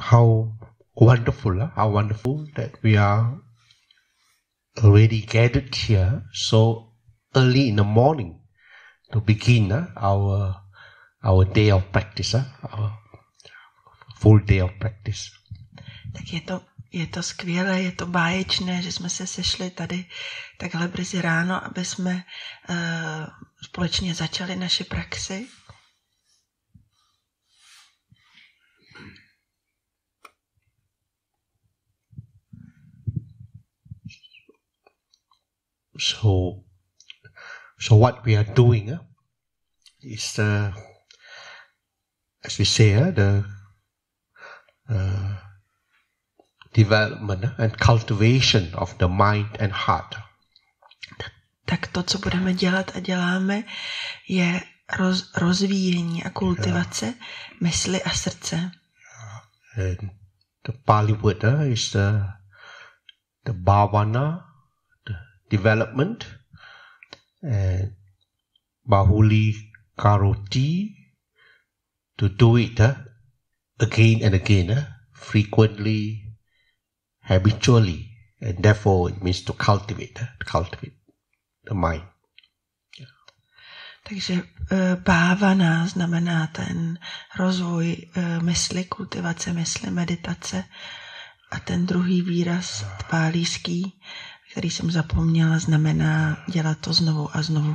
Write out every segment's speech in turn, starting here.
how wonderful that we are already gathered here so early in the morning to begin our day of practice, our full day of practice. Tak je to skvělé, je to báječné, že jsme se sešli tady takhle brzy ráno, aby jsme společně začali naši praxi. So what we are doing is, as we say, the development and cultivation of the mind and heart. Tak to, co budeme dělat a děláme, je rozvíjení a kultivace mysli a srdce. And the Pali word is the bhavana, the development, and bahuli karoti, to do it again and again, frequently, habitually, and therefore it means to cultivate the mind. Takže bhavana znamená ten rozvoj mysli, kultivace mysli, meditace, a ten druhý výraz pálíský, který jsem zapomněla, znamená dělat to znovu a znovu.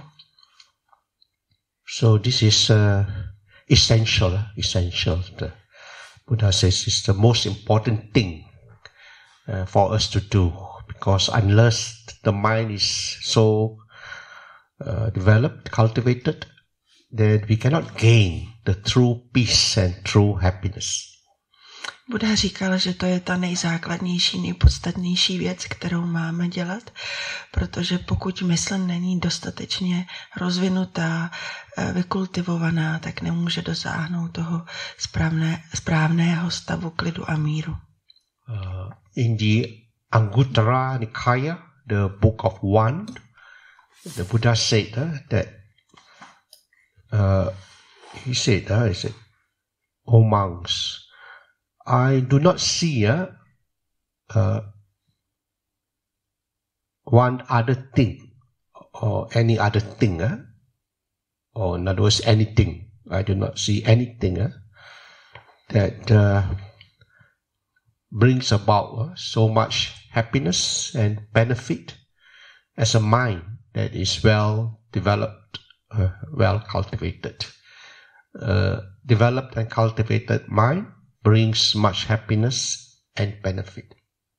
So this is essential. The Buddha says it's the most important thing for us to do, because unless the mind is so developed, cultivated, then we cannot gain the true peace and true happiness. Buddha říkal, že to je ta nejzákladnější, nejpodstatnější věc, kterou máme dělat, protože pokud mysl není dostatečně rozvinutá, vykultivovaná, tak nemůže dosáhnout toho správného stavu klidu a míru. In the Anguttara Nikaya, the Book of One, the Buddha said that he said, "O monks, I do not see one other thing or any other thing, or in other words, anything. I do not see anything that brings about so much happiness and benefit as a mind that is well developed, well cultivated. Developed and cultivated mind brings much happiness and benefit."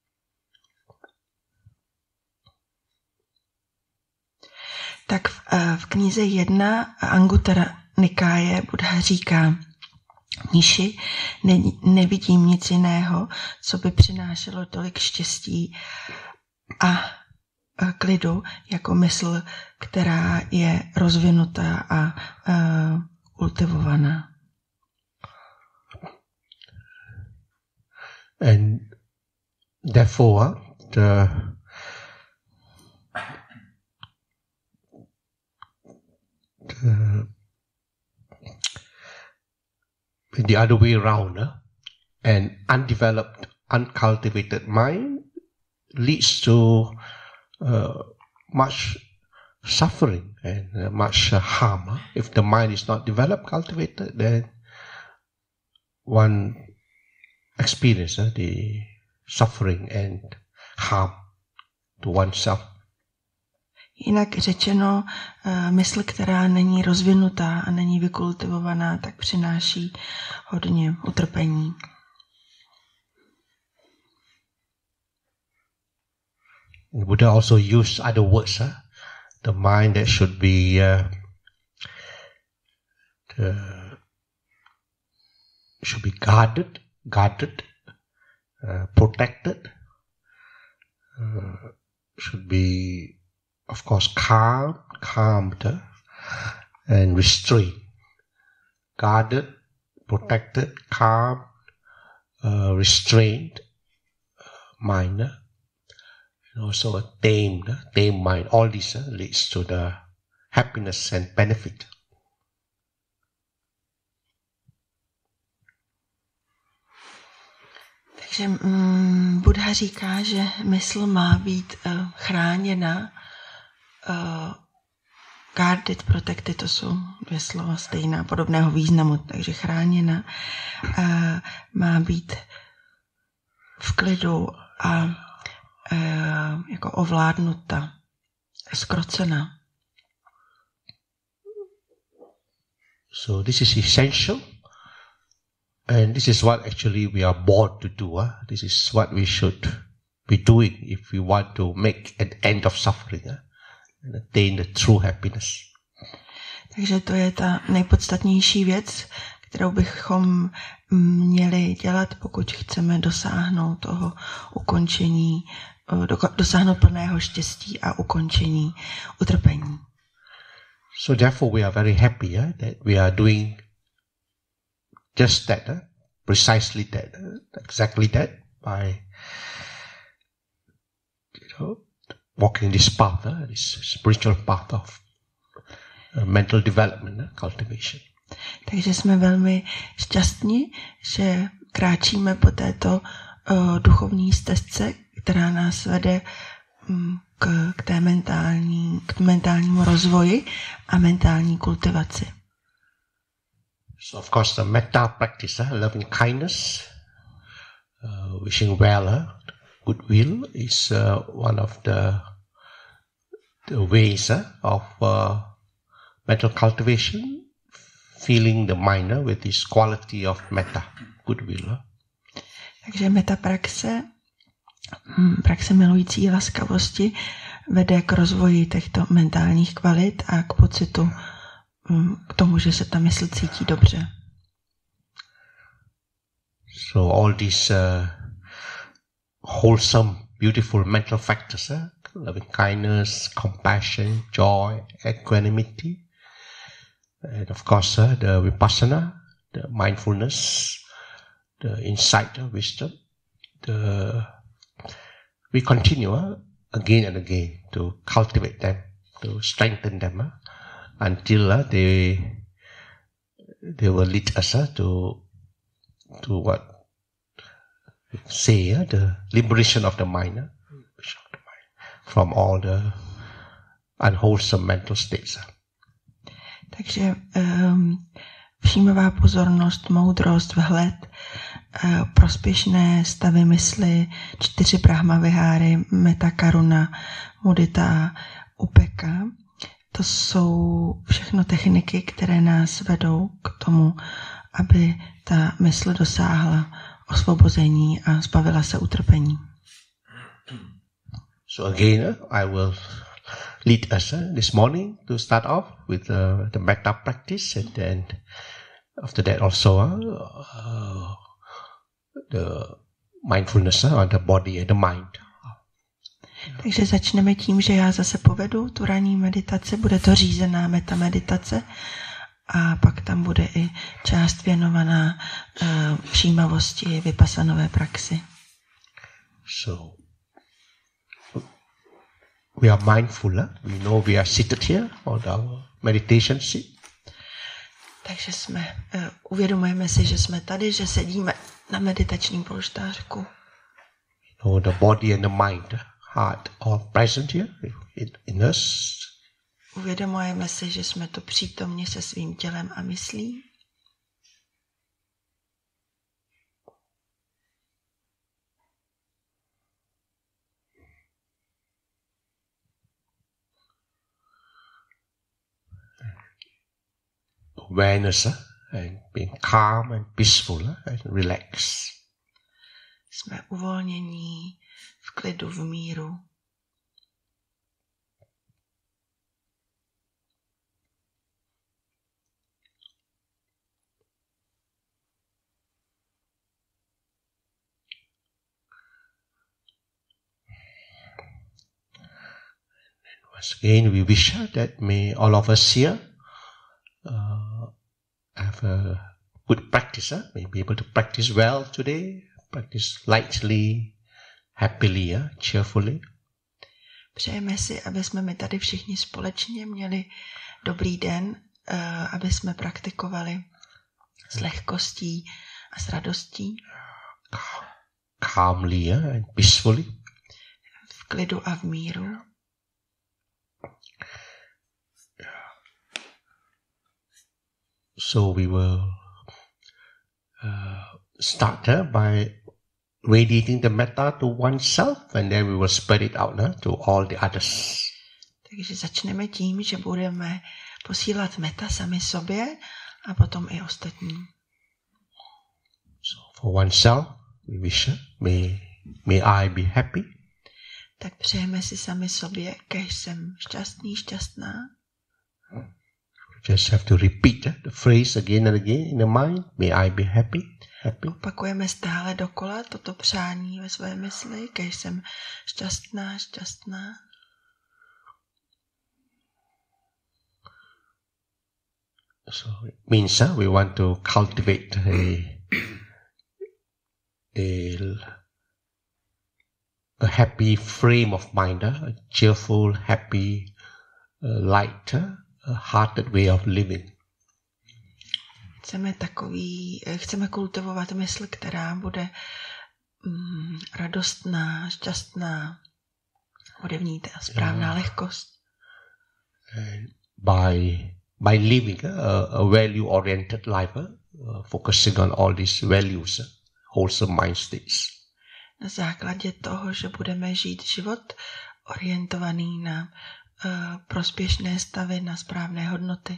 Tak v knize 1 Anguttara Nikáje Buddha říká: Mniši, nevidím nic jiného, co by přinášelo tolik štěstí a klidu, jako mysl, která je rozvinutá a kultivovaná. And therefore, in the other way around, an undeveloped, uncultivated mind leads to much suffering and much harm. If the mind is not developed, cultivated, then one experience the suffering and harm to oneself. Jinak řečeno, mysl, která není rozvinutá a není vykultivovaná, tak přináší hodně utrpení. Buddha also used other words. The mind that should be guarded, protected, should be, of course, calmed, and restrained. Guarded, protected, calm, restrained mind, and also a tamed mind. All this leads to the happiness and benefit. Takže Buddha říká, že mysl má být chráněna, guarded, protected, to jsou dvě slova stejná, podobného významu, takže chráněna, má být v klidu a jako ovládnuta, zkrocena. So this is essential. And this is what actually we are born to do. This is what we should be doing if we want to make an end of suffering and attain the true happiness. Takže to je ta nejpodstatnější věc, kterou bychom měli dělat, pokud chceme dosáhnout toho ukončení, dosáhnout plného štěstí a ukončení utrpení. So therefore we are very happy that we are doing just that, precisely that, exactly that, by walking this path, this spiritual path of mental development, cultivation. Takže jsme velmi šťastní, že kráčíme po této duchovní stezce, která nás vede k mentálnímu rozvoji a mentální kultivaci. So of course the metta practice, loving kindness, wishing well, goodwill is one of the ways of mental cultivation, filling the mind with this quality of metta, goodwill. Takže metta praxe milující laskavosti vede k rozvoji těchto mentálních kvalit a k pocitu, k tomu, že se ta mysl cítí dobře. So all these wholesome, beautiful mental factors, loving kindness, compassion, joy, equanimity, and of course the vipassana, the mindfulness, the insight, wisdom, we continue again and again to cultivate them, to strengthen them until they will lead us to what we say, the liberation of the mind from all the unwholesome mental states. Takže všímavá pozornost, moudrost, vhled, prospěšné stavy mysli, 4 brahma viháry, metta, karuna, mudita, upeka. To jsou všechno techniky, které nás vedou k tomu, aby ta mysl dosáhla osvobození a zbavila se utrpení. So again, I will lead us this morning to start off with the metta practice, and then after that also the mindfulness on the body and the mind. Takže začneme tím, že já zase povedu tu ranní meditaci, bude to řízená metta meditace a pak tam bude i část věnovaná všímavosti, vipassanové praxi. So we are mindful, we know we are seated here on our meditation seat. Takže uvědomujeme si, že jsme tady, že sedíme na meditačním polštářku. You know, the body and the mind, heart all present here in us. Uvědomujeme si, že jsme tu přítomni se svým tělem a myslí. Awareness and being calm and peaceful and relaxed. Jsme uvolnění, v klidu, v míru. Once again, we wish that may all of us here have a good practice, may be able to practice well today, practice lightly, happily, cheerfully. Přejeme si, aby jsme my tady všichni společně měli dobrý den, aby jsme praktikovali s lehkostí a s radostí. calmly and peacefully. V klidu a v míru. So we will start by radiating the metta to oneself, and then we will spread it out to all the others. Takže začneme tím, že budeme posílat metta sami sobě a potom i ostatní. So for oneself, we wish, may I be happy. Tak přejeme si sami sobě, kež jsem šťastný, šťastná. Just have to repeat the phrase again and again in the mind. May I be happy, happy. Opakujeme stále dokola toto přání ve své mysli, kež jsem šťastná, šťastná. So it means we want to cultivate a happy frame of mind, a cheerful, happy, light, hearted way of living. Chceme kultivovat mysl, která bude radostná, šťastná, bude v ní ta správná lehkost. By living a value-oriented life, focusing on all these values, wholesome mind states. Na základě toho, že budeme žít život orientovaný na prospěšné stavy, na správné hodnoty.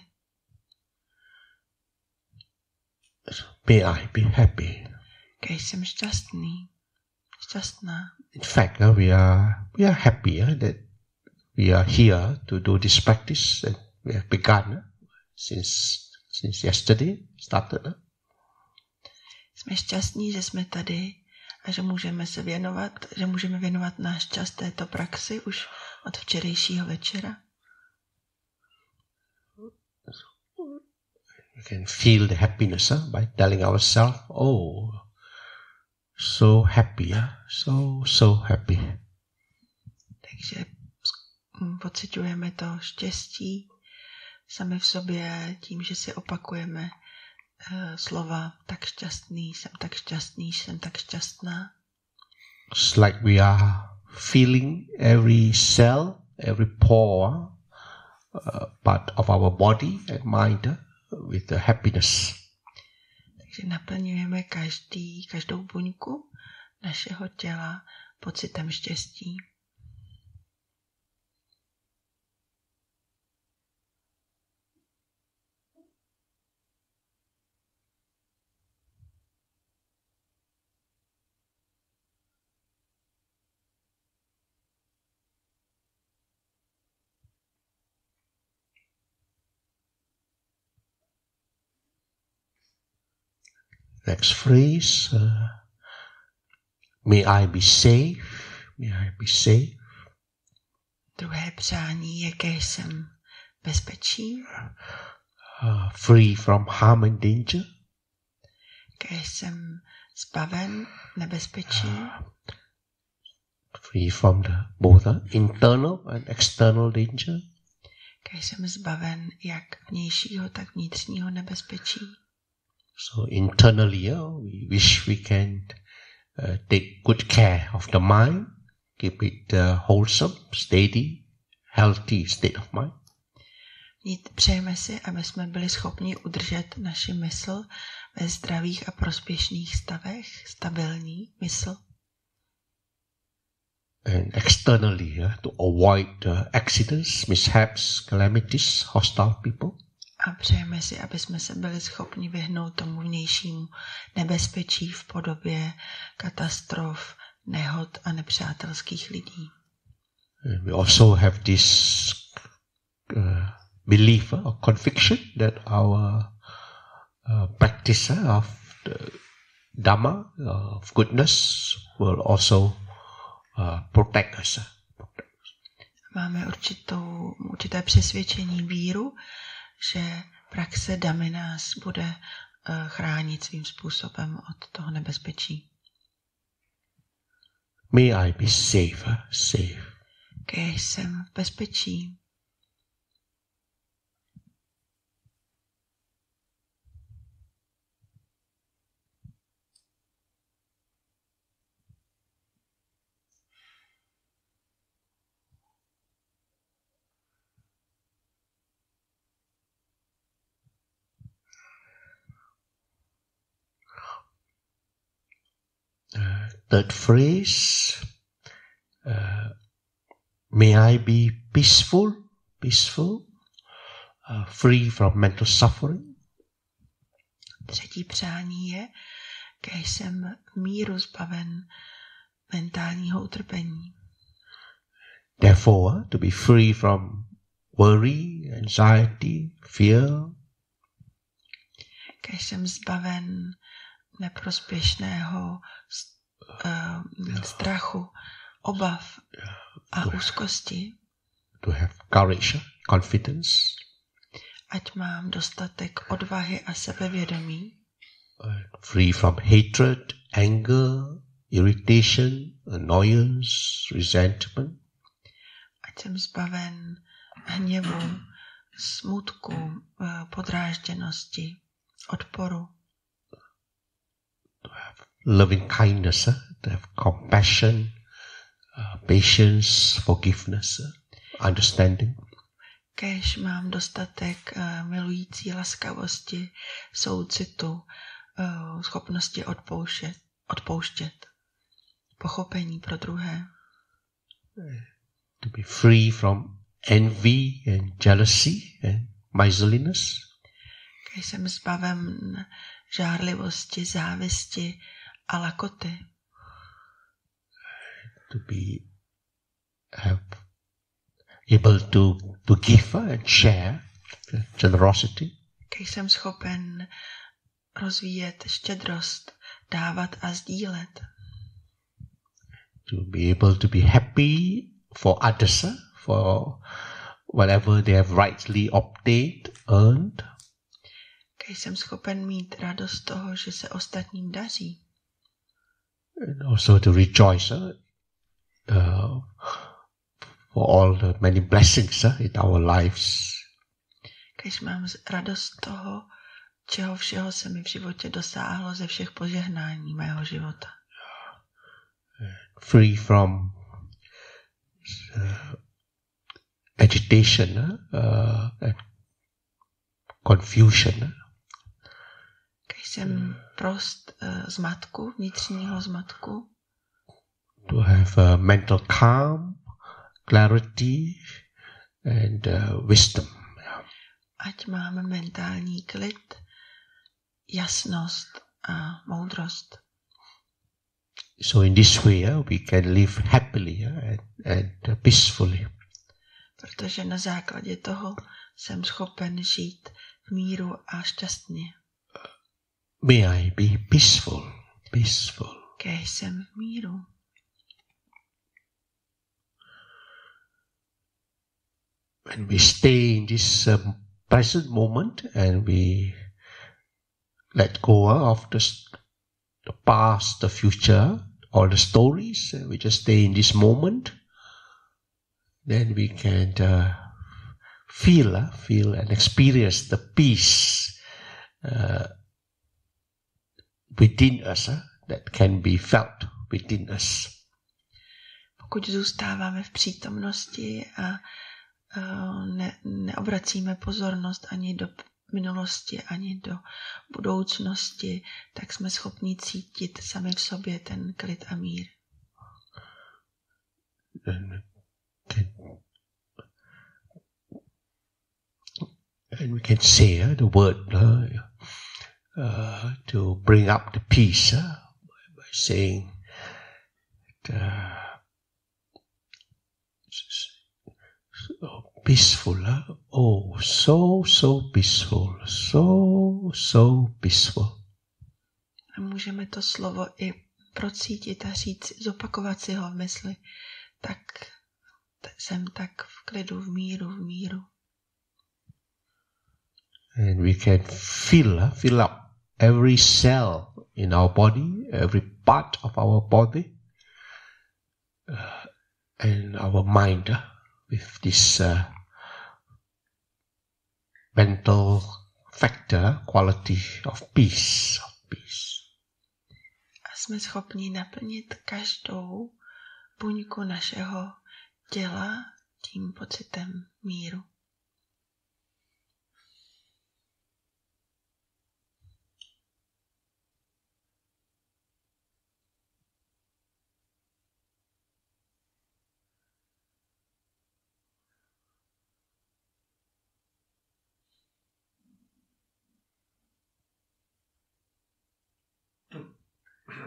May I be happy. Kež jsem šťastný, šťastná. In fact, we are happy that we are here to do this practice, and we have begun since yesterday started. Jsme šťastní, že jsme tady a že můžeme věnovat náš čas této praxi už od včerejšího večera. We can feel the happiness by telling ourselves, oh, so happy, so happy. Takže pociťujeme to štěstí sami v sobě tím, že si opakujeme slova tak šťastný, jsem tak šťastný, jsem tak šťastná. It's like we are feeling every cell, every pore, part of our body and mind with the happiness. Takže naplňujeme každou buňku našeho těla pocitem štěstí. Next phrase, may I be safe, may I be safe. Druhé přání je, kež jsem bezpečí. Free from harm and danger. Kež jsem zbaven nebezpečí. Free from both internal and external danger. Kež jsem zbaven jak vnějšího, tak vnitřního nebezpečí. So internally, we wish we can take good care of the mind, keep it wholesome, steady, healthy state of mind. Přejeme si, aby jsme byli schopni udržet naši mysl ve zdravých a prospěšných stavech, stabilní mysl. And externally, to avoid accidents, mishaps, calamities, hostile people. A přejeme si, aby jsme se byli schopni vyhnout tomu vnějšímu nebezpečí v podobě katastrof, nehod a nepřátelských lidí. And we also have this belief or conviction that our practice of the Dhamma, of goodness, will also protect us. Máme určité přesvědčení, víru, že praxe Dhammy nás bude chránit svým způsobem od toho nebezpečí. May I be safe. Kež jsem v bezpečí. third phrase, may I be peaceful, free from mental suffering. Třetí přání je, kéž jsem v míru zbaven mentálního utrpení. Therefore, to be free from worry, anxiety, fear. Kéž jsem zbaven neprospěšného strachu, obav a úzkosti. To have courage, confidence. Ať mám dostatek odvahy a sebevědomí. Free from hatred, anger, irritation, annoyance, resentment. Ať jsem zbaven hněvu, smutku, podrážděnosti, odporu. To have loving kindness, to have compassion, patience, forgiveness, understanding. Kéž mám dostatek milující laskavosti, soucitu, schopnosti odpouštět, pochopení pro druhé. To be free from envy and jealousy and miserliness. Kéž jsem zbaven žárlivosti, závisti a lakoty. To be able to give and share, generosity. Kéž jsem schopen rozvíjet štědrost, dávat a sdílet. To be able to be happy for others, for whatever they have rightly obtained, earned. Kéž jsem schopen mít radost toho, že se ostatním daří. And also to rejoice for all the many blessings in our lives. Kéž mám radost toho, čeho všeho se mi v životě dosáhlo ze všech požehnání mého života. Free from agitation and confusion. Kéž jsem prost zmatku, vnitřního zmatku. To have mental calm, clarity and wisdom. Ať máme mentální klid, jasnost a moudrost. So in this way, we can live happily and peacefully. Protože na základě toho jsem schopen žít v míru a šťastně. May I be peaceful. Kéž jsem v míru. When we stay in this present moment and we let go of the past, the future, all the stories, we just stay in this moment, then we can feel and experience the peace within us that can be felt within us. Pokud zůstáváme v přítomnosti a neobracíme pozornost ani do minulosti, ani do budoucnosti, tak jsme schopni cítit sami v sobě ten klid a mír. And we can say the word to bring up the peace by saying peaceful. Oh, so peaceful. So peaceful. A můžeme to slovo i procítit a říct, zopakovat si ho v mysli. Tak jsem tak v klidu, v míru. And we can fill up every cell in our body, every part of our body, and our mind with this mental factor, quality of peace. A jsme schopni naplnit každou buňku našeho těla tím pocitem míru.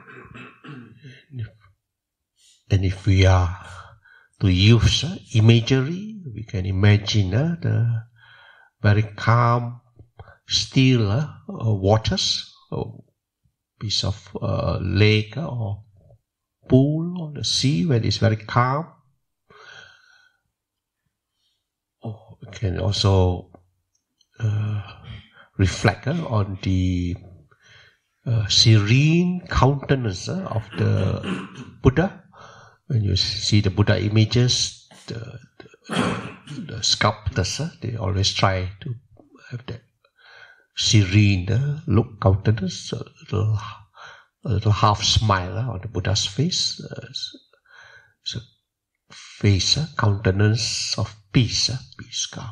And if we are to use imagery, we can imagine the very calm, still waters, or piece of lake or pool or the sea where it's very calm. Or we can also reflect on the serene countenance of the Buddha. When you see the Buddha images, the sculptors, they always try to have that serene look, countenance, a little half smile on the Buddha's face. It's a face, countenance of peace, peace, calm.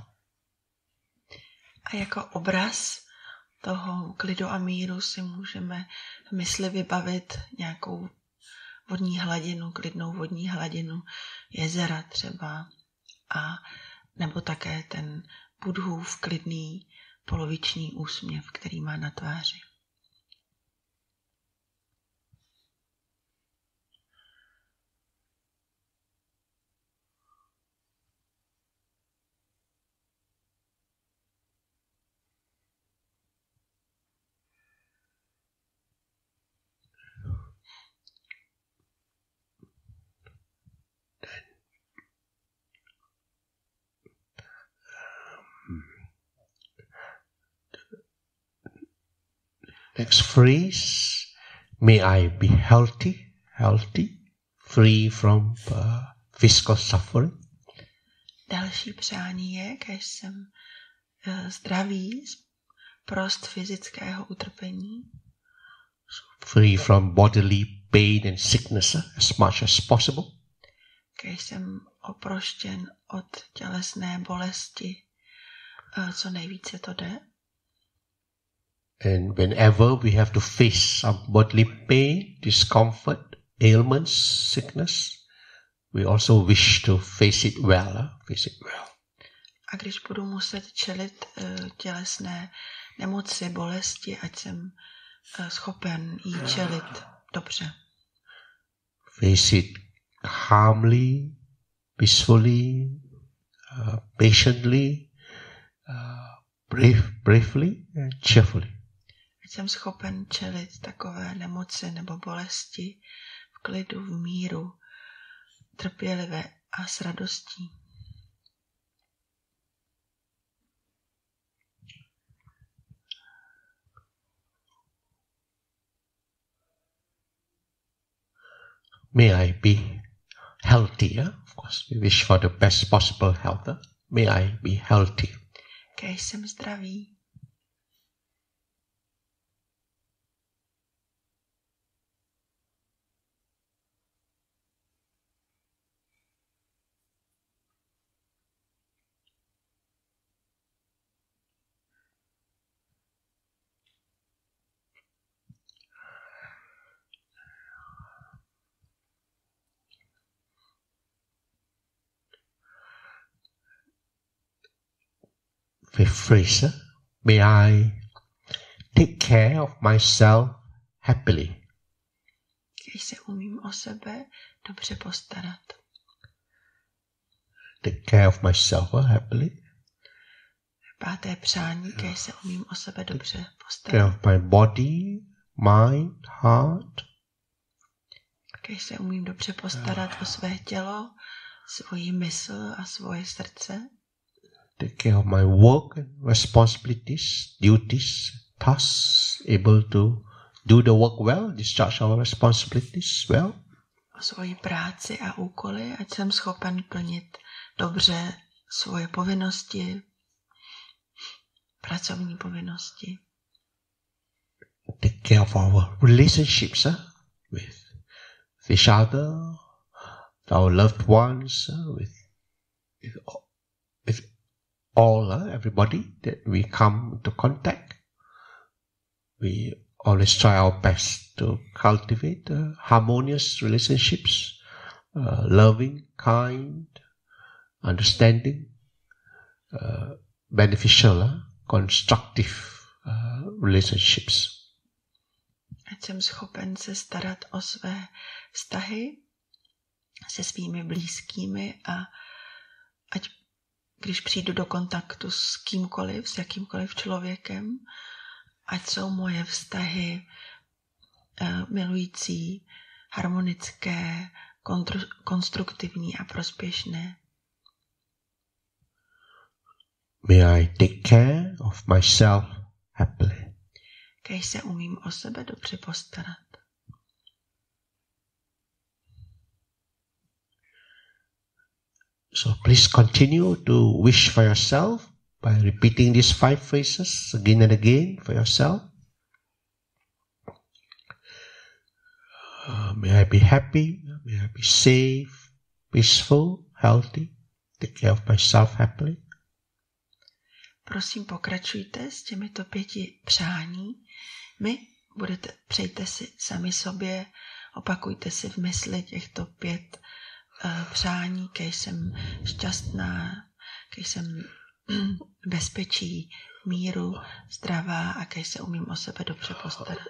A jako obraz toho klidu a míru si můžeme v mysli vybavit nějakou vodní hladinu, klidnou vodní hladinu, jezera třeba, a nebo také ten Buddhův klidný poloviční úsměv, který má na tváři. Next phrase, may I be healthy, free from physical suffering. Další přání je, kež jsem zdravý, prost fyzického utrpení. Free from bodily pain and sickness as much as possible. Kež jsem oproštěn od tělesné bolesti, co nejvíce to jde. And whenever we have to face some bodily pain, discomfort, ailments, sickness, we also wish to face it well. A když budu muset čelit tělesné nemoci, bolesti, ať jsem schopen jí čelit dobře. Face it calmly, peacefully, patiently, bravely and cheerfully. Ať jsem schopen čelit takové nemoci nebo bolesti v klidu, v míru, trpělivě a s radostí. May I be healthy, of course. We wish for the best possible health. May I be healthy. Kéž jsem zdravý. Fifth phrase, may I take care of myself happily. Kéž se umím o sebe dobře postarat. Take care of myself happily. Páté přání, kéž se umím o sebe dobře Care postarat. of my body, mind, heart. Kéž se umím dobře postarat o své tělo, svoji mysl a svoje srdce. Take care of my work and responsibilities, duties, tasks, able to do the work well, discharge our responsibilities well. O svoji práci a úkoly, ať jsem schopen plnit dobře svoje povinnosti, pracovní povinnosti. Take care of our relationships with each other, our loved ones, with all, everybody that we come into contact. We always try our best to cultivate harmonious relationships, loving, kind, understanding, beneficial, constructive relationships. Ať jsem schopen se starat o své vztahy se svými blízkými a ať když přijdu do kontaktu s kýmkoliv, s jakýmkoliv člověkem, ať jsou moje vztahy milující, harmonické, konstruktivní a prospěšné. May I take care of myself happily. Kéž se umím o sebe dobře postarat. So please continue to wish for yourself by repeating these 5 phrases again and again for yourself. May I be happy, may I be safe, peaceful, healthy, take care of myself happily. Prosím, pokračujte s těmito 5 přání. Přejte si sami sobě, opakujte si v mysli těchto 5 přání, kéž jsem šťastná, kéž jsem bezpečí, míru, zdravá a kéž se umím o sebe dobře postarat.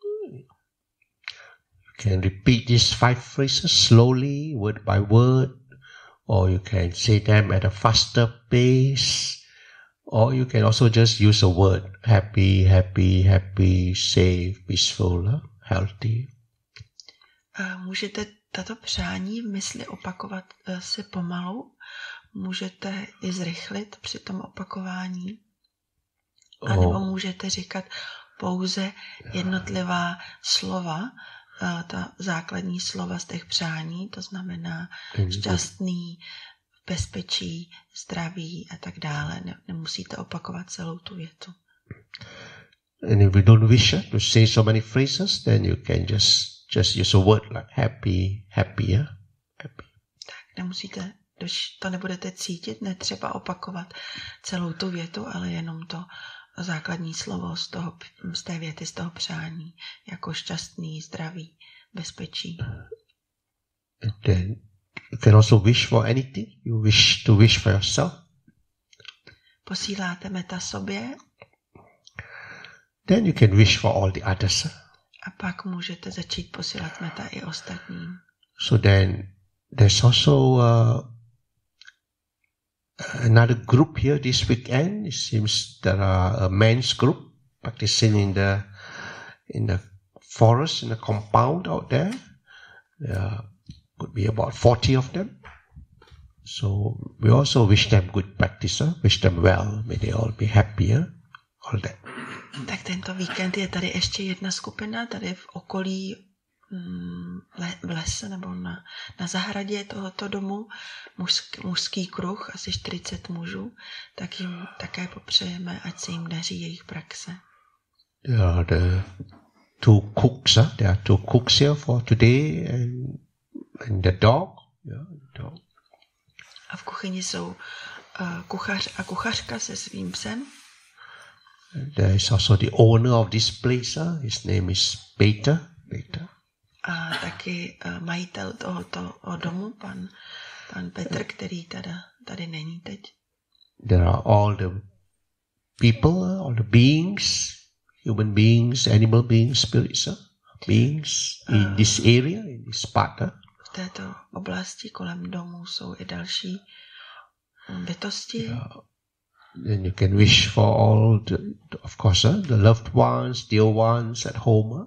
You can repeat these 5 phrases slowly, word by word, or you can say them at a faster pace, or you can also just use a word, happy, happy, happy, safe, peaceful, healthy. Můžete tato přání v mysli opakovat si pomalu, můžete i zrychlit při tom opakování, anebo můžete říkat pouze jednotlivá slova, ta základní slova z těch přání, to znamená šťastný, bezpečí, zdraví a tak dále. Nemusíte opakovat celou tu větu. And if you don't wish to say so many phrases, then you can just use a word like happy, happier, happy. Tak nemusíte, když to nebudete cítit, netřeba opakovat celou tu větu, ale jenom to základní slovo z té věty, z toho přání, jako šťastný, zdravý, bezpečí. And then you can also wish for anything you wish to wish for yourself. Posíláte meta sobě. Then you can wish for all the others. A pak můžete začít posílat meta i ostatním. So then there's also another group here this weekend. It seems there are a men's group practicing in the forest, in the compound out there. There could be about 40 of them. So we also wish them good practice, wish them well, may they all be happier, all that. Tak tento víkend je tady ještě jedna skupina, tady v okolí v lese nebo na zahradě tohoto domu, mužský kruh, asi 40 mužů, tak jim také popřejeme, ať se jim daří jejich praxe. There are the 2 cooks, there are 2 cooks here for today and the dog. Yeah, the dog. A v kuchyni jsou kuchař a kuchařka se svým psem. There is also the owner of this place. His name is Peter. A taky majitel tohoto domu, pan Petr, který tady není teď. There are all the people, all the beings, human beings, animal beings, spirits, beings in this area, in this part. V této oblasti kolem domu jsou i další bytosti. Then you can wish for all, of course, the loved ones, dear ones at home.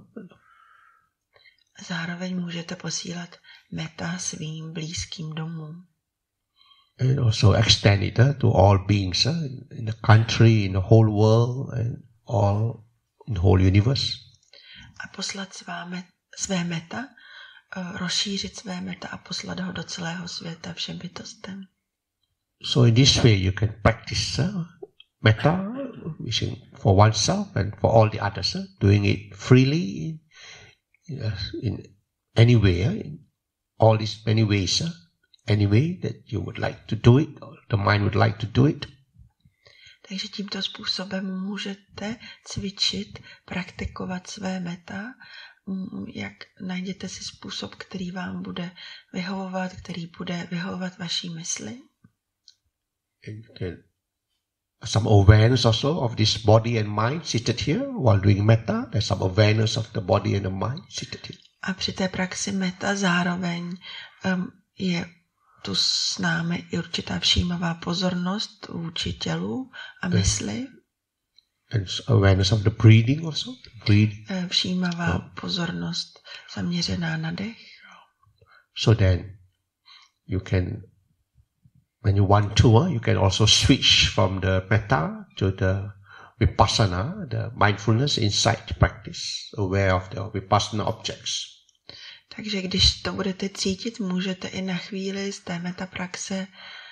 Zároveň můžete posílat meta svým blízkým domům. And also extend it to all beings in the country, in the whole world, and all in the whole universe. A poslat své meta, rozšířit své meta a poslat ho do celého světa všem bytostem. So in this way you can practice metta, wishing for oneself and for all the others, doing it freely in any way, in all these many ways, any way that you would like to do it, or the mind would like to do it. Takže tímto způsobem můžete cvičit, praktikovat své meta, jak najděte si způsob, který vám bude vyhovovat, který bude vyhovovat vaší mysli. And you can some awareness also of this body and mind seated here while doing metta. There's some awareness of the body and the mind seated here. A při té praxi metta zároveň je tu s námi i určitá všímavá pozornost vůči tělu a mysli. And awareness of the breathing also. Všímavá pozornost zaměřená na dech. So then you can, when you want to, you can also switch from the metta to the vipassana, the mindfulness insight practice, aware of the vipassana objects. Takže když to budete cítit, můžete i na chvíli z té metapraxe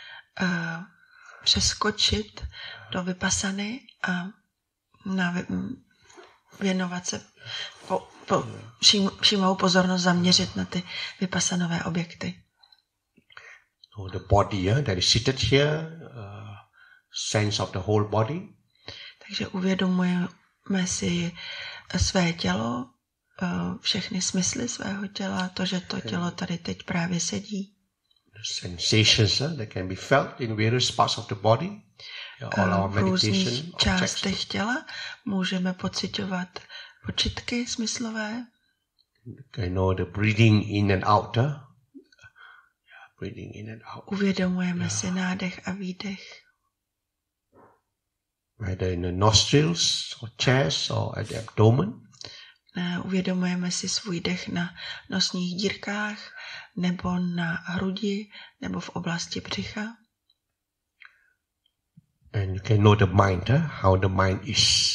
přeskočit do vipassany a věnovat se všímavou pozornost zaměřit na ty vipassanové objekty. So the body that is seated here, sense of the whole body. Takže uvědomujeme si své tělo, všechny smysly svého těla, to, že to tělo tady teď právě sedí. Sensations that can be felt in various parts of the body. V různých částech těla můžeme pociťovat počitky smyslové. You know the breathing in and out. Breathing in and out. Uvědomujeme si nádech a výdech. Whether in the nostrils or chest or at the abdomen. Uvědomujeme si svůj dech na nosních dírkách, nebo na hrudi, nebo v oblasti břicha. And you can know the mind, how the mind is.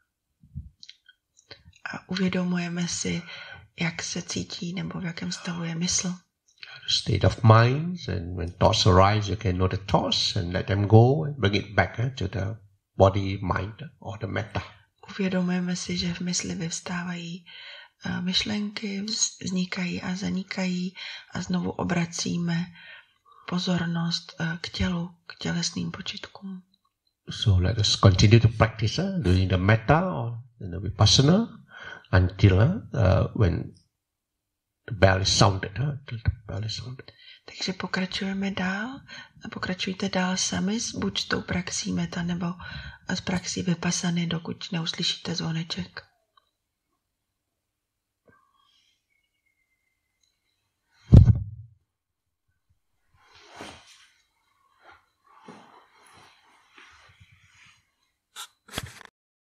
A uvědomujeme si, jak se cítí, nebo v jakém stavu je mysl. The state of mind, and when thoughts arise, you can know the thoughts and let them go and bring it back to the body, mind, or the metta. Uvědomujeme si, že v mysli vyvstávají myšlenky, vznikají a zanikají a znovu obracíme pozornost k tělu, k tělesným počitkům. So let us continue to practice doing the metta or the vipassana until when the bell is sounded. Takže pokračujeme dál. Pokračujte dál sami, buď s tou praxí metta nebo s praxí vipassany, dokud neuslyšíte zvoneček.